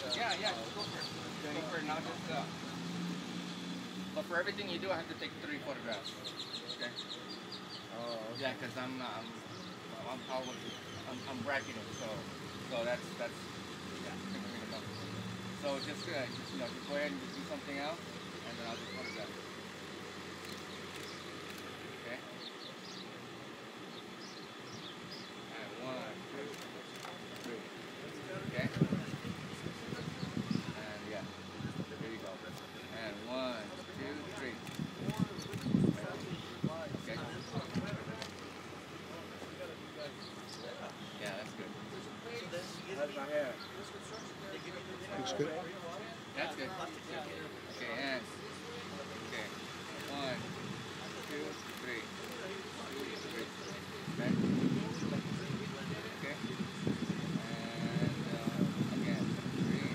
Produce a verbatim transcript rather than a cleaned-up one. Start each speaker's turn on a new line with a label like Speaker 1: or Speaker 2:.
Speaker 1: Yeah, yeah, just go for it. Go for it now, just, uh, but for everything you do, I have to take three photographs. Okay?
Speaker 2: Oh, okay.
Speaker 1: Yeah, because I'm, um, I'm, I'm, I'm, I'm bracketing, so, so that's, that's, yeah, taking me to know. So just, uh, just, you know, just go ahead and just do something else, and then I'll just photograph it. Okay? And one, two, three. Okay? And yeah, there you go. And one, two, three. Okay? Yeah, that's good.
Speaker 2: How's my hair?
Speaker 3: Looks good.
Speaker 1: That's good.